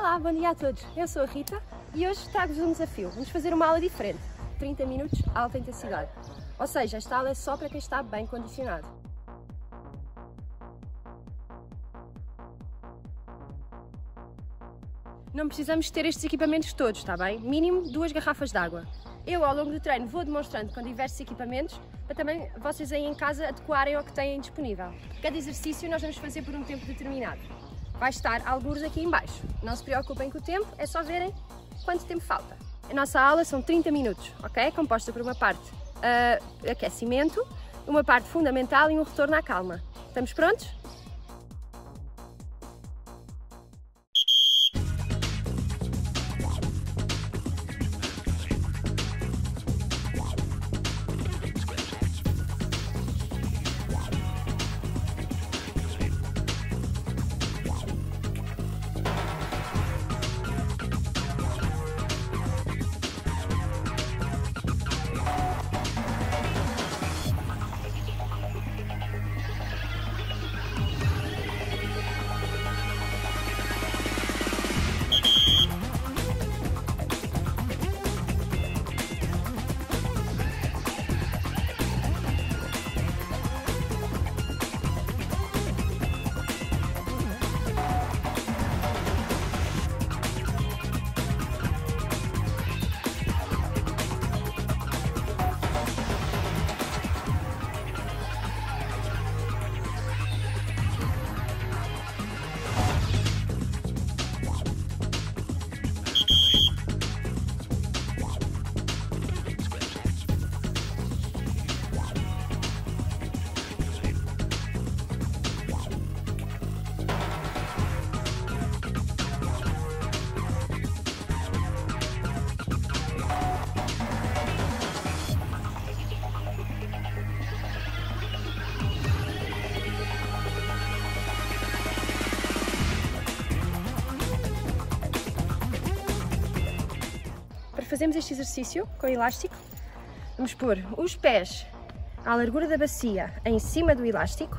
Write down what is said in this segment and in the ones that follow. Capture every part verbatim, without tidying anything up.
Olá, bom dia a todos. Eu sou a Rita e hoje trago-vos um desafio. Vamos fazer uma aula diferente. trinta minutos, alta intensidade. Ou seja, esta aula é só para quem está bem condicionado. Não precisamos ter estes equipamentos todos, está bem? Mínimo duas garrafas de água. Eu, ao longo do treino, vou demonstrando com diversos equipamentos para também vocês aí em casa adequarem ao que têm disponível. Cada exercício nós vamos fazer por um tempo determinado. Vai estar algures aqui em baixo. Não se preocupem com o tempo, é só verem quanto tempo falta. A nossa aula são trinta minutos, ok? Composta por uma parte uh, aquecimento, uma parte fundamental e um retorno à calma. Estamos prontos? Fazemos este exercício com o elástico. Vamos pôr os pés à largura da bacia em cima do elástico.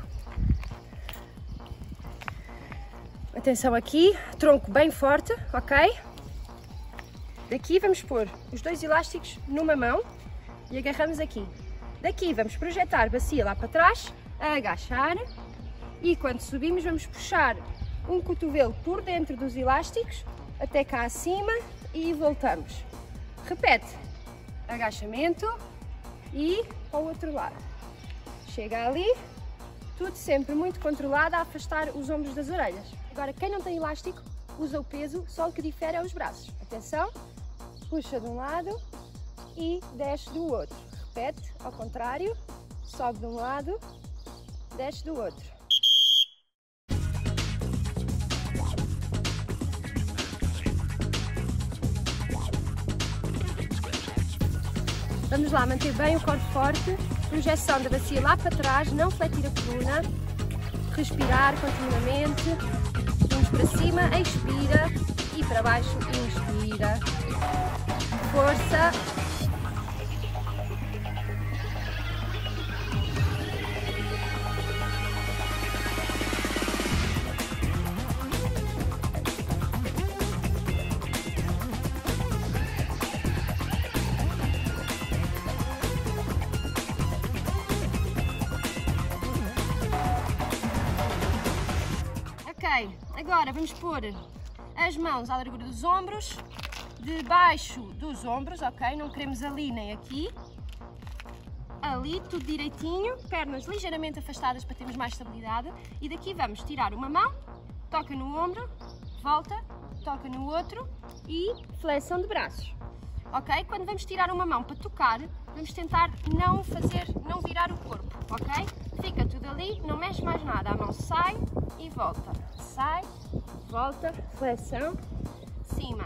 Atenção aqui, tronco bem forte, ok? Daqui vamos pôr os dois elásticos numa mão e agarramos aqui. Daqui vamos projetar a bacia lá para trás, a agachar, e quando subimos vamos puxar um cotovelo por dentro dos elásticos até cá acima e voltamos. Repete, agachamento e ao outro lado. Chega ali, tudo sempre muito controlado a afastar os ombros das orelhas. Agora, quem não tem elástico, usa o peso, só o que difere é os braços. Atenção, puxa de um lado e desce do outro. Repete, ao contrário, sobe de um lado, desce do outro. Vamos lá, manter bem o corpo forte, projeção da bacia lá para trás, não fletir a coluna, respirar continuamente, vamos para cima, expira e para baixo, inspira, força. Agora vamos pôr as mãos à largura dos ombros, debaixo dos ombros, ok? Não queremos ali nem aqui. Ali, tudo direitinho, pernas ligeiramente afastadas para termos mais estabilidade. E daqui vamos tirar uma mão, toca no ombro, volta, toca no outro e flexão de braços. Ok? Quando vamos tirar uma mão para tocar, vamos tentar não fazer, não virar o corpo, ok? Fica tudo ali, não mexe mais nada, a mão sai e volta, sai, volta, flexão, cima.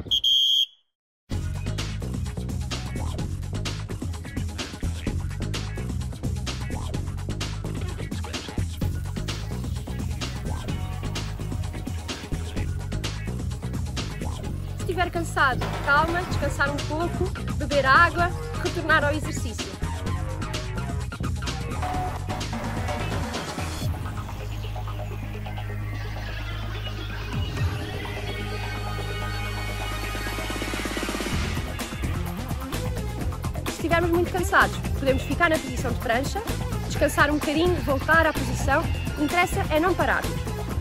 Se estiver cansado, calma, descansar um pouco, beber água, retornar ao exercício. estivermos muito cansados, podemos ficar na posição de prancha, descansar um bocadinho, voltar à posição. O que interessa é não pararmos.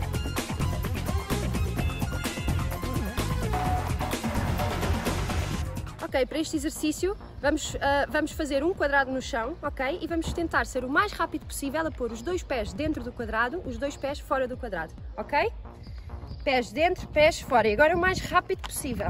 Ok, para este exercício vamos, uh, vamos fazer um quadrado no chão, ok? E vamos tentar ser o mais rápido possível a pôr os dois pés dentro do quadrado, os dois pés fora do quadrado, ok? Pés dentro, pés fora. E agora o mais rápido possível.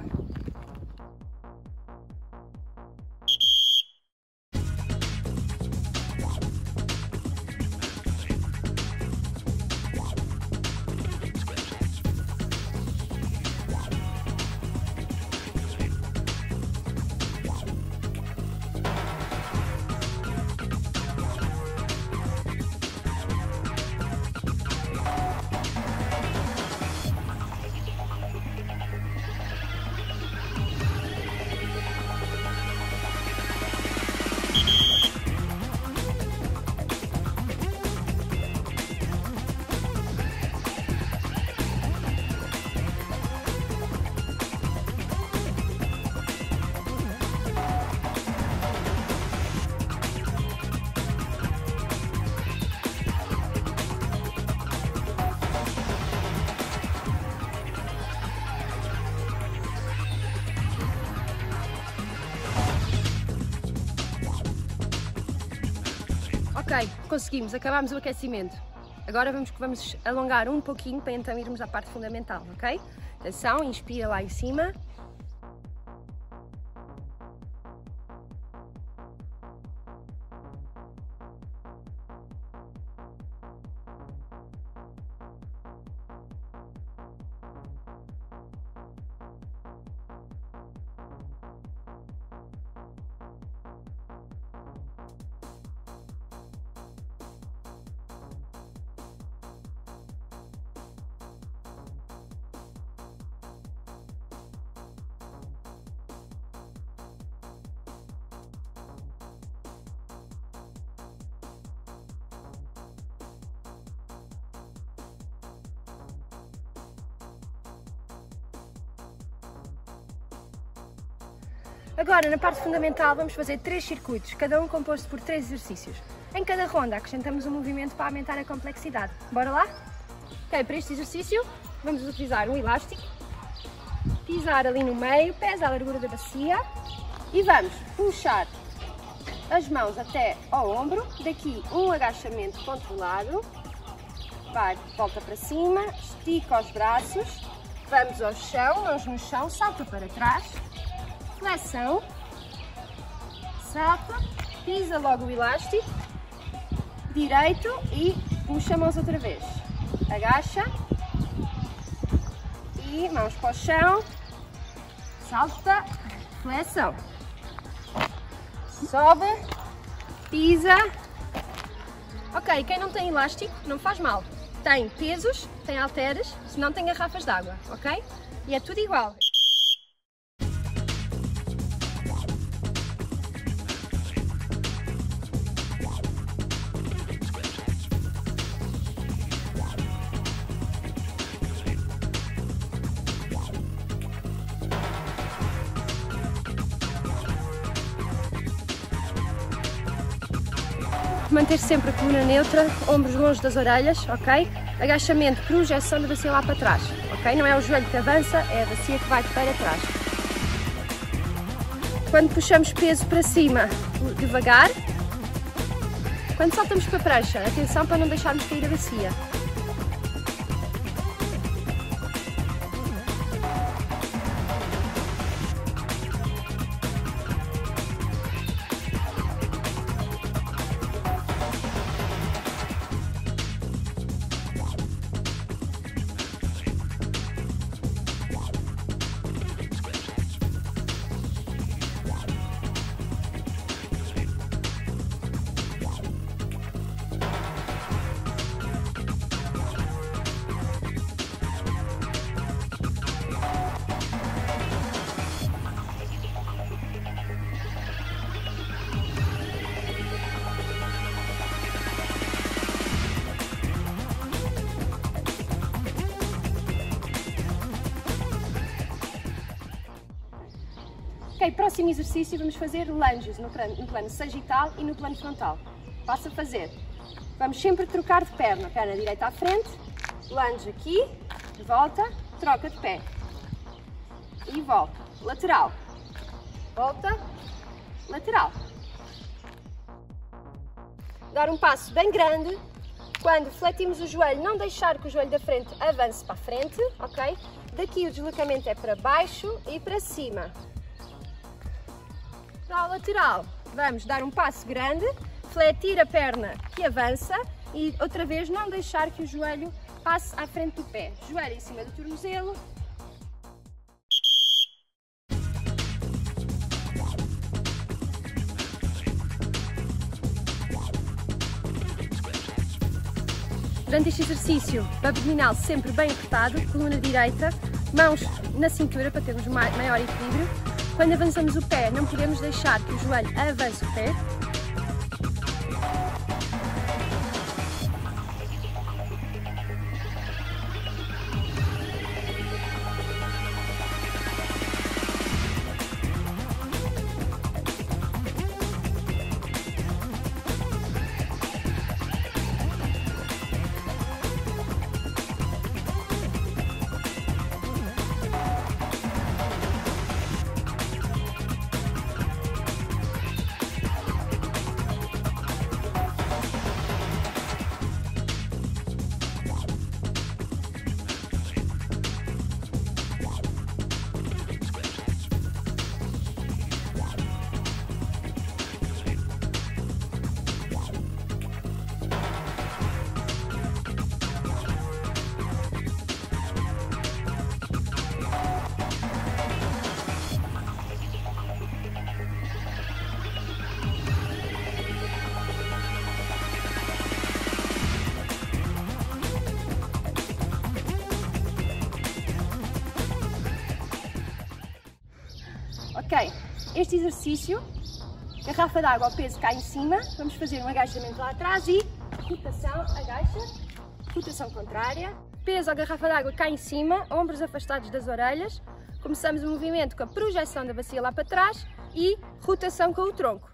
Ok, conseguimos, acabámos o aquecimento. Agora vamos, vamos alongar um pouquinho para então irmos à parte fundamental, ok? Atenção, inspira lá em cima. Agora, na parte fundamental, vamos fazer três circuitos, cada um composto por três exercícios. Em cada ronda, acrescentamos um movimento para aumentar a complexidade. Bora lá? Ok, para este exercício, vamos utilizar um elástico, pisar ali no meio, pés à largura da bacia e vamos puxar as mãos até ao ombro, daqui um agachamento controlado, vai, volta para cima, estica os braços, vamos ao chão, mãos no chão, salta para trás, flexão, salta, pisa logo o elástico, direito e puxa a mãos outra vez, agacha e mãos para o chão, salta, flexão, sobe, pisa. Ok, quem não tem elástico não faz mal, tem pesos, tem halteres, se não tem garrafas de água, ok? E é tudo igual. Manter sempre a coluna neutra, ombros longe das orelhas, ok? Agachamento, projeção da bacia lá para trás, ok? Não é o joelho que avança, é a bacia que vai para trás. Quando puxamos peso para cima, devagar. Quando saltamos para a prancha, atenção para não deixarmos cair a bacia. Ok, próximo exercício vamos fazer lunges no plano, no plano sagital e no plano frontal. Passa a fazer. Vamos sempre trocar de perna, perna direita à frente, lunge aqui, volta, troca de pé e volta, lateral, volta, lateral. Dar um passo bem grande, quando fletimos o joelho, não deixar que o joelho da frente avance para a frente, ok? Daqui o deslocamento é para baixo e para cima. Para o lateral, vamos dar um passo grande, fletir a perna que avança e outra vez não deixar que o joelho passe à frente do pé. Joelho em cima do tornozelo. Durante este exercício, abdominal sempre bem apertado, coluna direita, mãos na cintura para termos maior equilíbrio. Quando avançamos o pé, não podemos deixar que o joelho avance o pé. Ok, este exercício, garrafa d'água ao peso cá em cima, vamos fazer um agachamento lá atrás e rotação, agacha, rotação contrária, peso à garrafa d'água cá em cima, ombros afastados das orelhas, começamos o movimento com a projeção da bacia lá para trás e rotação com o tronco.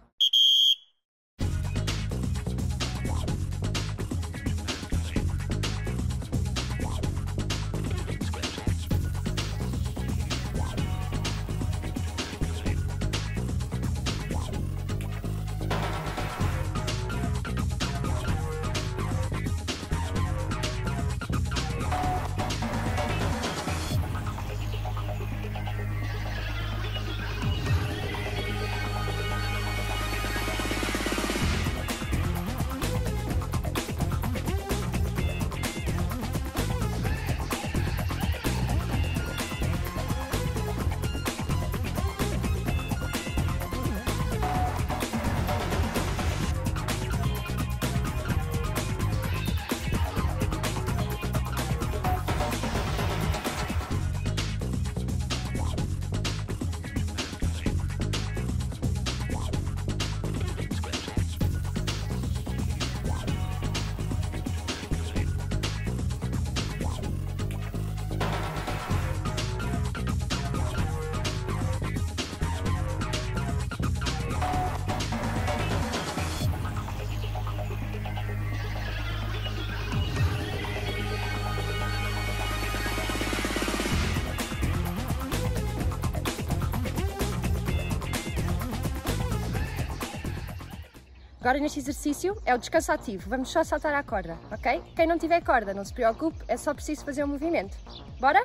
Agora neste exercício é o descanso ativo, vamos só saltar à corda, ok? Quem não tiver corda, não se preocupe, é só preciso fazer um movimento. Bora?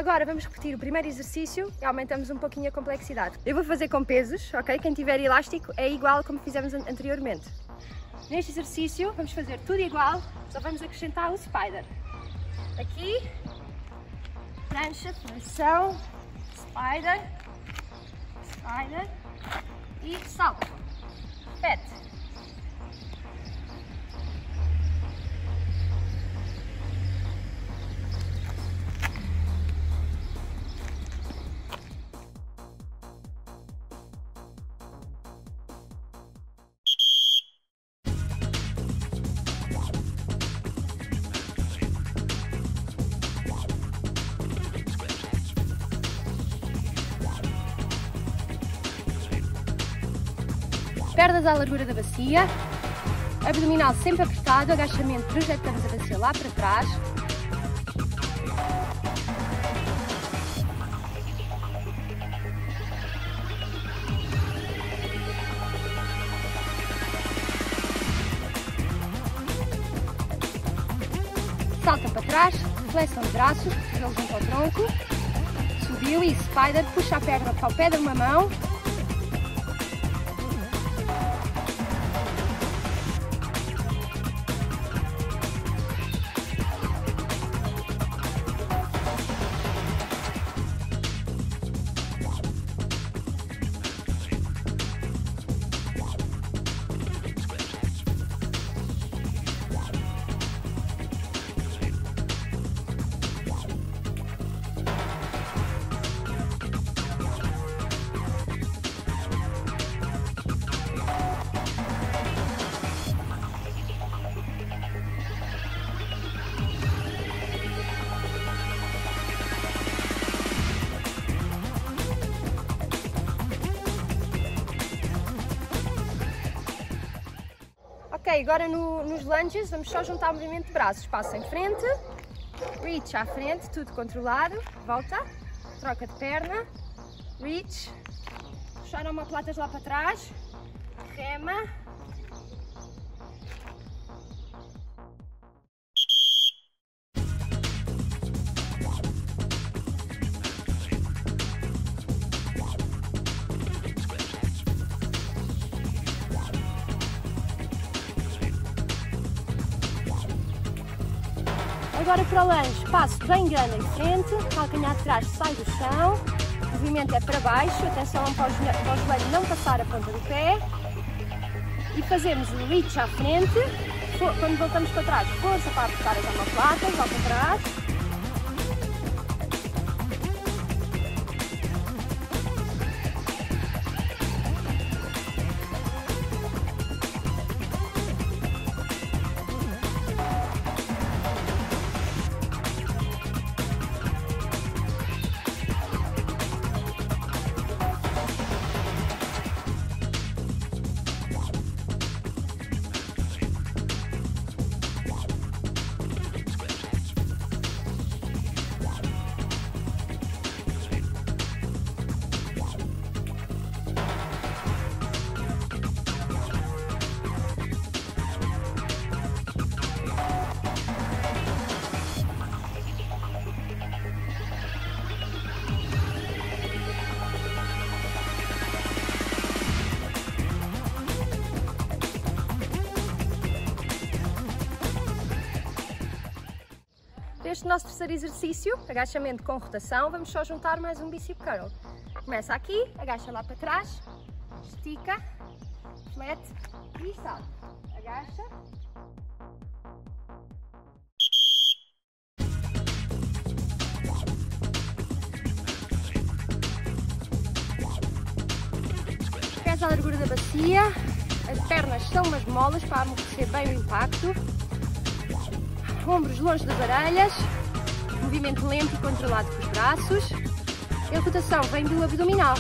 Agora vamos repetir o primeiro exercício e aumentamos um pouquinho a complexidade. Eu vou fazer com pesos, ok? Quem tiver elástico é igual como fizemos anteriormente. Neste exercício vamos fazer tudo igual, só vamos acrescentar o spider. Aqui, prancha, flexão, spider, spider e salto. Repete. Pernas à largura da bacia, abdominal sempre apertado, agachamento, projetamos a bacia lá para trás. Salta para trás, flexão de braços, eles vão para o tronco, subiu e spider, puxa a perna para o pé de uma mão. Ok, agora no, nos lunges vamos só juntar o movimento de braços. Passo em frente, reach à frente, tudo controlado, volta, troca de perna, reach, puxar omoplatas lá para trás, rema. Agora para o lunge, passo bem grande em frente, calcanhar de trás sai do chão, o movimento é para baixo, atenção para o joelho, para o joelho não passar a ponta do pé, e fazemos o reach à frente, quando voltamos para trás, força para apertar as omoplatas, volta para trás. Este nosso terceiro exercício, agachamento com rotação, vamos só juntar mais um bicep curl. Começa aqui, agacha lá para trás, estica, flat e salta. Agacha. Pés à largura da bacia, as pernas são umas molas para amortecer bem o impacto. Ombros longe das orelhas, movimento lento e controlado com os braços. A rotação vem do abdominal.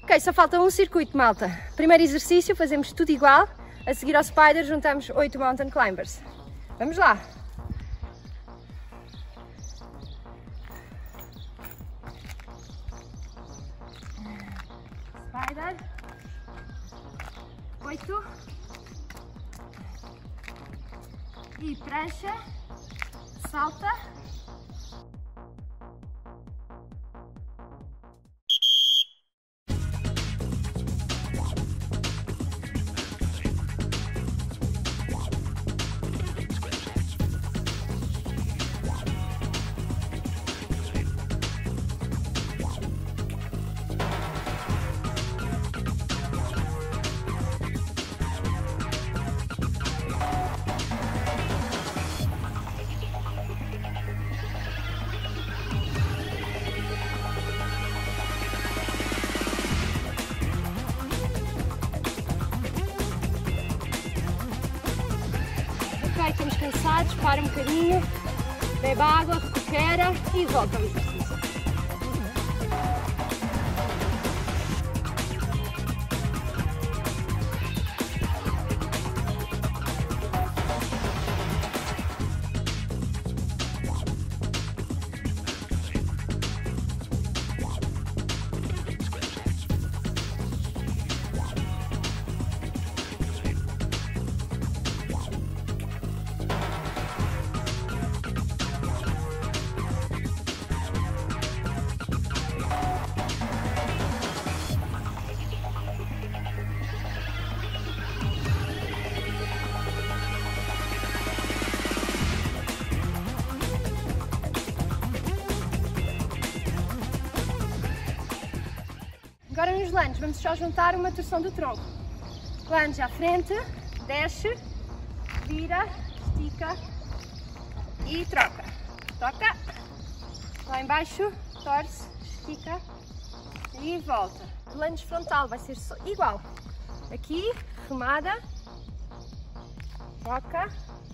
Ok, só falta um circuito, malta. Primeiro exercício, fazemos tudo igual. A seguir ao Spider juntamos oito Mountain Climbers. Vamos lá! Spider. Oito. E prancha. Salta. Ok, estamos cansados, para um bocadinho, bebe água, recupera e volta ao exercício. Agora nos lunges vamos só juntar uma torção do tronco. Lunge à frente, desce, vira, estica e troca. Toca, lá embaixo, torce, estica e volta. Lunge frontal vai ser só igual. Aqui, remada, toca.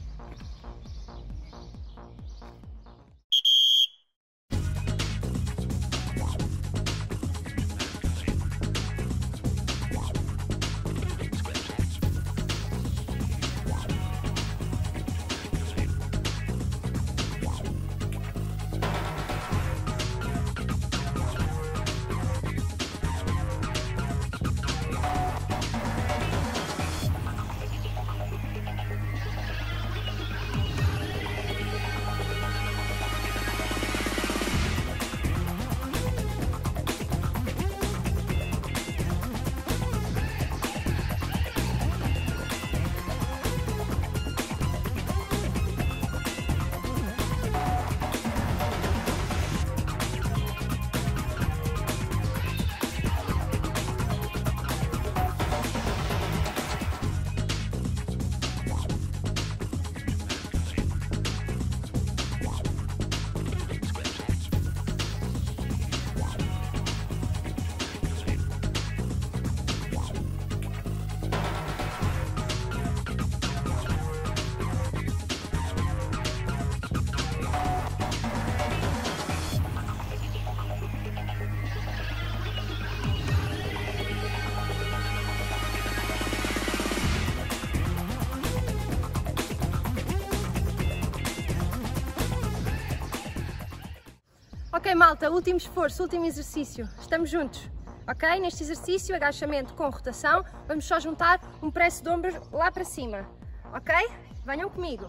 Ok, malta, último esforço, último exercício. Estamos juntos, ok? Neste exercício, agachamento com rotação, vamos só juntar um press de ombros lá para cima, ok? Venham comigo.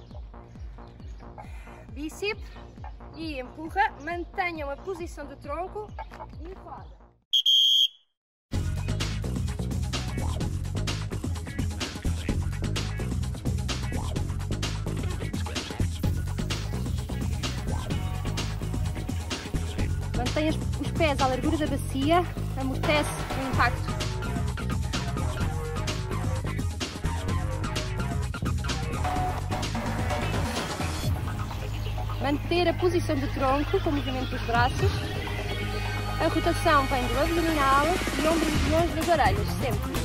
Bíceps e empurra, mantenham a posição do tronco e roda. Mantenha os pés à largura da bacia, amortece o impacto. Manter a posição do tronco com o movimento dos braços. A rotação vem do abdominal e ombros longe das orelhas, sempre.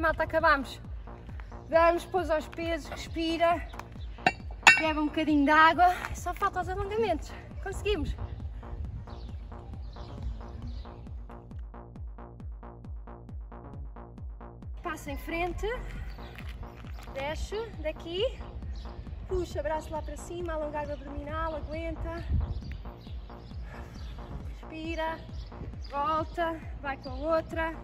malta, acabamos. Vamos, pôs aos pesos, respira. Bebe um bocadinho de água. Só falta os alongamentos. Conseguimos. Passo em frente. Desce daqui. Puxa, braço lá para cima, alongar o abdominal, aguenta. Respira. Volta. Vai com a outra.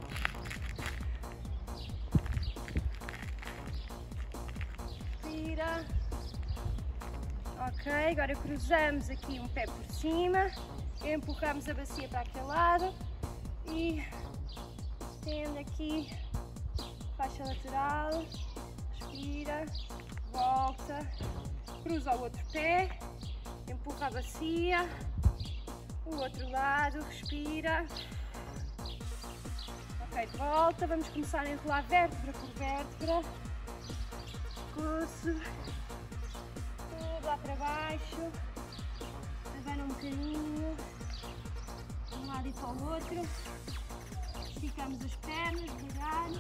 Respira. Ok, agora cruzamos aqui um pé por cima. Empurramos a bacia para aquele lado. E estende aqui. Faixa lateral. Respira. Volta, cruza o outro pé, empurra a bacia, o outro lado, respira. Ok, de volta, vamos começar a enrolar vértebra por vértebra, pescoço, tudo lá para baixo, abana um bocadinho, de um lado e para o outro, esticamos as pernas, devagar.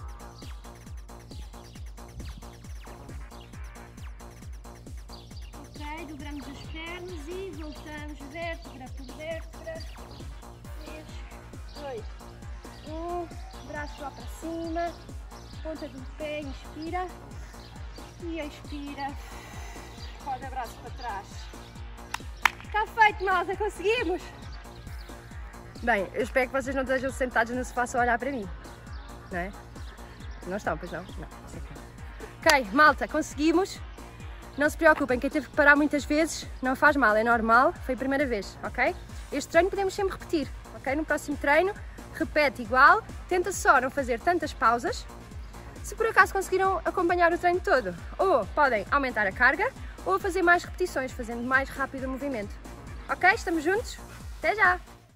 Dobramos as pernas e voltamos vértebra por vértebra. três, dois, um. Braço lá para cima. Ponta do pé, inspira. E expira. Roda braço para trás. Está feito, malta, conseguimos! Bem, eu espero que vocês não estejam sentados no sofá só a olhar para mim. Não é? Não estão, pois não? Não, sei que não. Ok, malta, conseguimos. Não se preocupem, quem teve que parar muitas vezes não faz mal, é normal, foi a primeira vez, ok? Este treino podemos sempre repetir, ok? No próximo treino, repete igual, tenta só não fazer tantas pausas. Se por acaso conseguiram acompanhar o treino todo, ou podem aumentar a carga, ou fazer mais repetições, fazendo mais rápido o movimento. Ok? Estamos juntos? Até já!